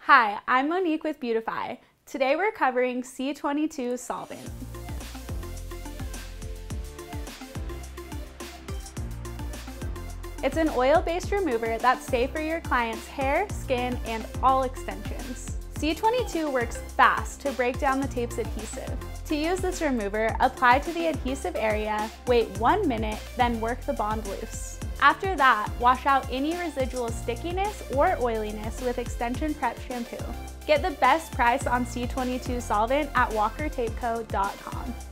Hi, I'm Monique with Beautify. Today we're covering C-22 Solvent. It's an oil-based remover that's safe for your client's hair, skin, and all extensions. C-22 works fast to break down the tape's adhesive. To use this remover, apply to the adhesive area, wait 1 minute, then work the bond loose. After that, wash out any residual stickiness or oiliness with Extension Prep shampoo. Get the best price on C-22 Solvent at walkertapeco.com.